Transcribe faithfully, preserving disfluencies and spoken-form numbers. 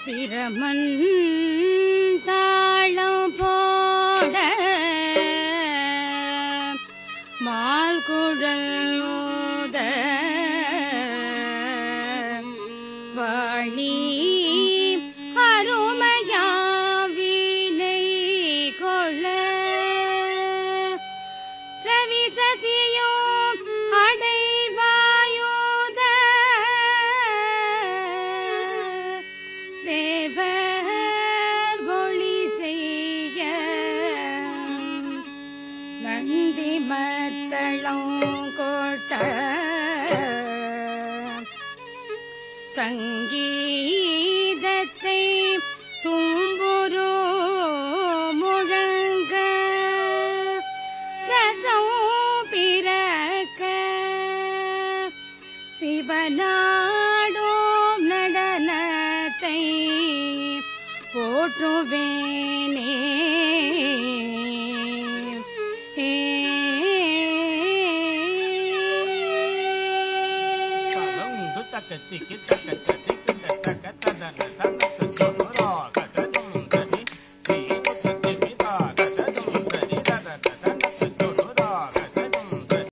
பிரமன் தாளம் போட மால் குழல் ஊத வாணி அருமையாவினை கொள்ள ரவி சசியோ அடைவாயுத தேவர் ஒளி செய்ய நந்தி மத்தளம் கோட்ட சங்கீதத்தை தும்புரு முழங்க ரசம் பிறக்க சிவனாடும் நடனத்தை போற்றுவேனே. Tiki taka taka taka taka sadana sasa